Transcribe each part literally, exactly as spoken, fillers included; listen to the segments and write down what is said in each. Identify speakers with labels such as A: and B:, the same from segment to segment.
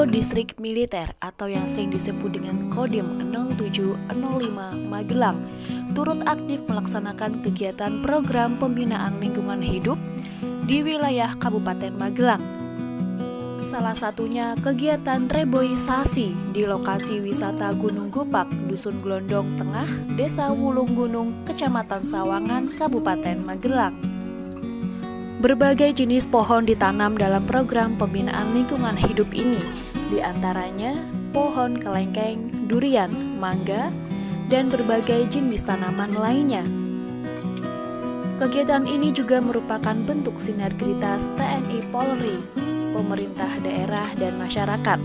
A: Distrik Militer atau yang sering disebut dengan Kodim nol tujuh nol lima Magelang turut aktif melaksanakan kegiatan program pembinaan lingkungan hidup di wilayah Kabupaten Magelang. Salah satunya kegiatan reboisasi di lokasi wisata Gunung Gupak, Dusun Glondong Tengah, Desa Wulung Gunung, Kecamatan Sawangan, Kabupaten Magelang. Berbagai jenis pohon ditanam dalam program pembinaan lingkungan hidup ini, diantaranya pohon kelengkeng, durian, mangga, dan berbagai jenis tanaman lainnya. Kegiatan ini juga merupakan bentuk sinergitas T N I Polri, pemerintah daerah, dan masyarakat.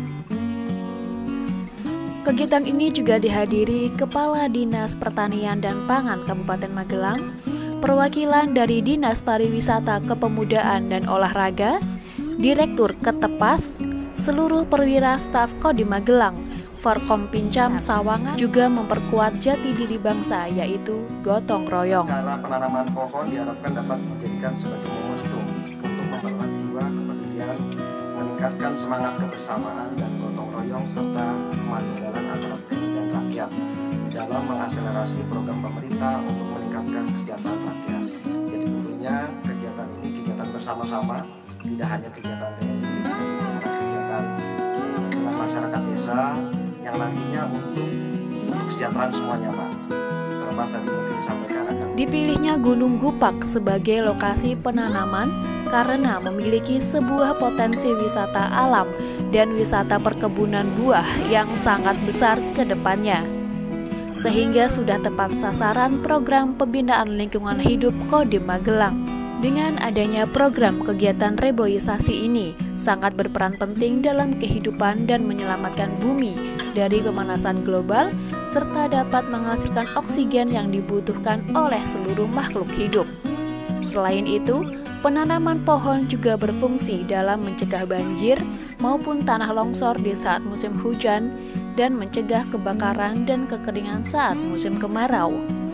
A: Kegiatan ini juga dihadiri Kepala Dinas Pertanian dan Pangan Kabupaten Magelang, perwakilan dari Dinas Pariwisata Kepemudaan dan Olahraga, Direktur Ketepas, seluruh perwira staf Kodim Magelang, Forkompinjam Sawangan juga memperkuat jati diri bangsa, yaitu gotong royong.
B: Cara penanaman pohon diharapkan dapat dijadikan sebagai momentum untuk memperkuat jiwa kepedulian, meningkatkan semangat kebersamaan dan gotong royong serta kemanunggalan antara T N I dan rakyat dalam mengakselerasi program pemerintah untuk meningkatkan kesejahteraan rakyat. Jadi tentunya kegiatan ini kegiatan bersama-sama, tidak hanya kegiatan T N I, tapi kegiatan dengan masyarakat desa yang nantinya untuk untuk kesejahteraan semuanya, Pak. Terlepas tadi mungkin disampaikan akan
A: Dipilihnya Gunung Gupak sebagai lokasi penanaman karena memiliki sebuah potensi wisata alam dan wisata perkebunan buah yang sangat besar ke depannya, sehingga sudah tepat sasaran program pembinaan lingkungan hidup Kodim Magelang. Dengan adanya program kegiatan reboisasi ini sangat berperan penting dalam kehidupan dan menyelamatkan bumi dari pemanasan global serta dapat menghasilkan oksigen yang dibutuhkan oleh seluruh makhluk hidup. Selain itu, penanaman pohon juga berfungsi dalam mencegah banjir maupun tanah longsor di saat musim hujan dan mencegah kebakaran dan kekeringan saat musim kemarau.